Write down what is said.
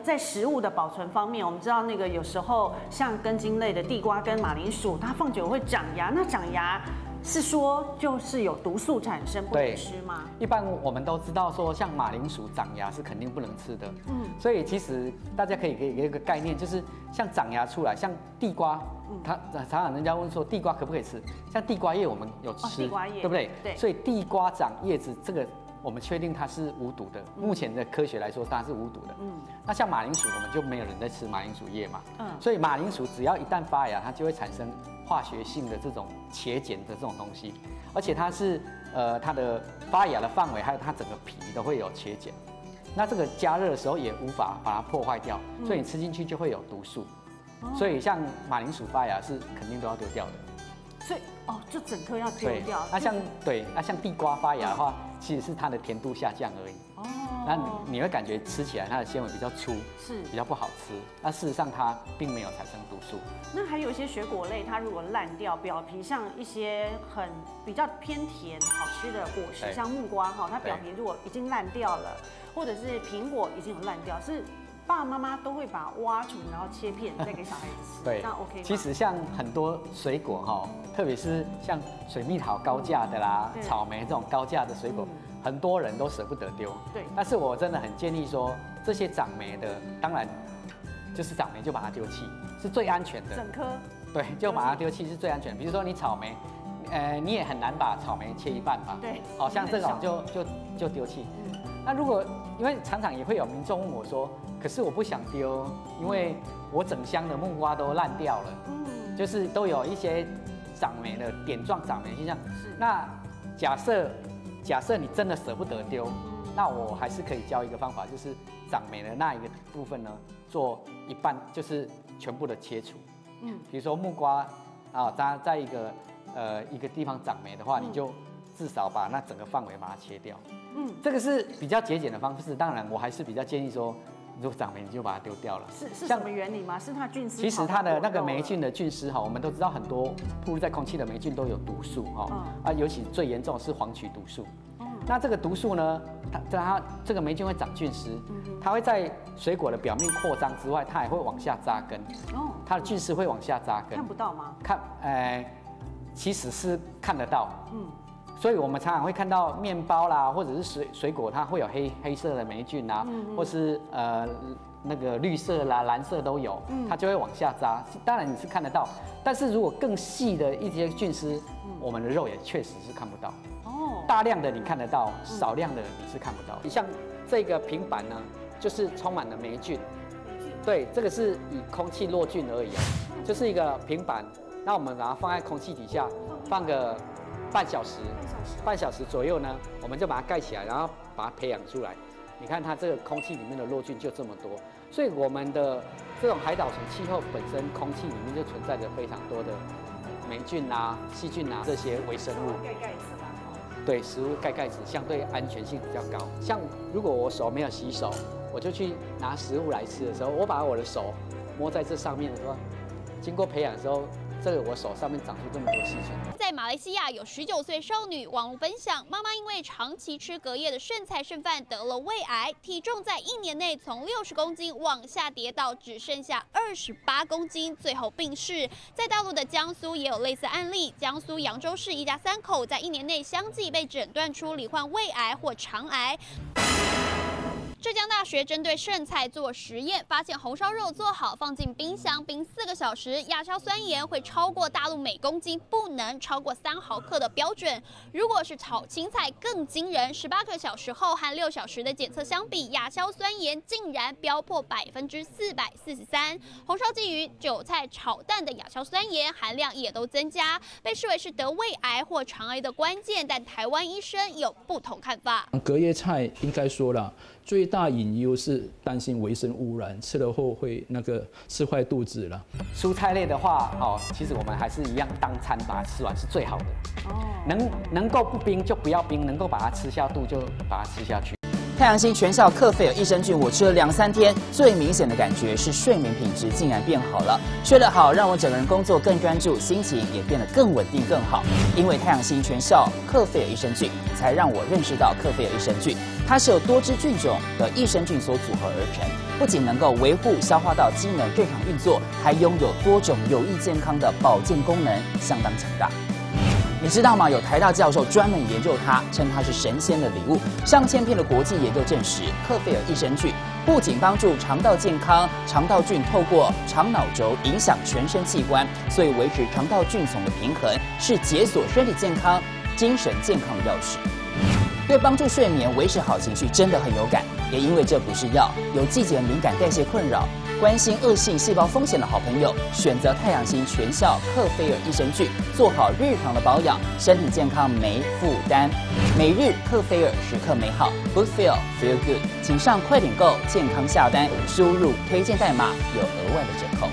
在食物的保存方面，我们知道那个有时候像根茎类的地瓜跟马铃薯，它放久会长芽，那长芽。是说就是有毒素产生，不能吃吗？ 一般我们都知道说，像马铃薯长芽是肯定不能吃的。所以其实大家可以给一个概念，就是像长芽出来，像地瓜，它常常人家问说地瓜可不可以吃？像地瓜叶我们有吃， 地瓜叶对不对？ 对。 所以地瓜长叶子这个。我们确定它是无毒的，目前的科学来说它是无毒的。那像马铃薯，我们就没有人在吃马铃薯叶嘛。所以马铃薯只要一旦发芽，它就会产生化学性的这种茄碱的这种东西，而且它是它的发芽的范围还有它整个皮都会有茄碱。那这个加热的时候也无法把它破坏掉，所以你吃进去就会有毒素。所以像马铃薯发芽是肯定都要丢掉的。 所以就整颗要丢掉。 那像地瓜发芽的话，其实是它的甜度下降而已。那你会感觉吃起来它的纤维比较粗，是比较不好吃。那事实上它并没有产生毒素。 那还有一些水果类，它如果烂掉，表皮像一些比较偏甜好吃的果实，像木瓜它表皮如果已经烂掉了，或者是苹果已经有烂掉，是。爸爸妈妈都会把它挖除，然后切片再给小孩子吃， 对， 那 OK 吗？ 其实像很多水果特别是像水蜜桃高价的啦，草莓这种高价的水果，很多人都舍不得丢。对，但是我真的很建议说，这些长霉的，当然就是长霉就把它丢弃，是最安全的。 整颗。对， 就把它丢弃是最安全的。比如说你草莓，你也很难把草莓切一半吧？对，好像这种就丢弃。那如果因为常常也会有民众问我说，可是我不想丢，因为我整箱的木瓜都烂掉了，就是都有一些长霉的点状长霉现象。那假设你真的舍不得丢，那我还是可以教一个方法，就是长霉的那一个部分呢，做一半就是全部的切除。比如说木瓜它在一个地方长霉的话，你就至少把那整个范围把它切掉。这个是比较节俭的方式。当然，我还是比较建议说，如果长霉你就把它丢掉了。 是什么原理吗？是它菌丝？ 其实它的那个霉菌的菌丝我们都知道很多暴露在空气的霉菌都有毒素尤其最严重的是黄曲毒素。那这个毒素呢，它这个霉菌会长菌丝，它会在水果的表面扩张之外，它也会往下扎根。它的菌丝会往下扎根。 看不到吗？ 其实是看得到。所以我们常常会看到面包啦，或者是水果，它会有黑色的霉菌啊，或是那个绿色啦、蓝色都有，它就会往下扎。当然你是看得到，但是如果更细的一些菌丝，我们的肉也确实是看不到。大量的你看得到，少量的你是看不到。像这个平板呢，就是充满了霉菌。对，这个是以空气落菌而已就是一个平板。那我们把它放在空气底下，放个半小时左右呢，我们就把它盖起来，然后把它培养出来。你看它这个空气里面的落菌就这么多，所以我们的这种海岛型气候本身空气里面就存在着非常多的霉菌啊、细菌啊这些微生物。 盖子啦。 对，食物盖子相对安全性比较高。像如果我手没有洗手，我就去拿食物来吃的时候，我把我的手摸在这上面的时候，经过培养的时候。这个我手上面长出这么多细菌。 在马来西亚有19岁少女网络分享，妈妈因为长期吃隔夜的剩菜剩饭得了胃癌，体重在1年内从60公斤往下跌到只剩下28公斤，最后病逝。在大陆的江苏也有类似案例，江苏扬州市一家3口在1年内相继被诊断出罹患胃癌或肠癌。浙江大学针对剩菜做实验，发现红烧肉做好放进冰箱冰4个小时，亚硝酸盐会超过大陆每公斤不能超过3毫克的标准。如果是炒青菜更惊人，18个小时后和6小时的检测相比，亚硝酸盐竟然飙破443%。红烧鲫鱼、韭菜炒蛋的亚硝酸盐含量也都增加，被视为是得胃癌或肠癌的关键。但台湾医生有不同看法。 隔夜菜应该说了。最大隐忧是担心微生污染，吃了后会吃坏肚子了。 蔬菜类的话，其实我们还是一样当餐把它吃完是最好的。能够不冰就不要冰，能够把它吃下肚就把它吃下去。 太阳星全效克菲尔益生菌，我吃了2、3天，最明显的感觉是睡眠品质竟然变好了。睡得好，让我整个人工作更专注，心情也变得更稳定、更好。因为太阳星全效克菲尔益生菌，才让我认识到克菲尔益生菌，它是由多支菌种的益生菌所组合而成，不仅能够维护消化道机能正常运作，还拥有多种有益健康的保健功能，相当强大。你知道吗？有台大教授专门研究它，称它是神仙的礼物。上千篇的国际研究证实，克菲尔益生菌不仅帮助肠道健康，肠道菌透过肠脑轴影响全身器官，所以维持肠道菌丛的平衡是解锁身体健康、精神健康的钥匙。对帮助睡眠、维持好情绪真的很有感。也因为这不是药，有季节敏感、代谢困扰、关心恶性细胞风险的好朋友，选择太阳星全效克菲尔益生菌，做好日常的保养，身体健康没负担。每日克菲尔，时刻美好 ，Good Feel Feel Good， 请上快点购健康下单，输入推荐代码有额外的折扣。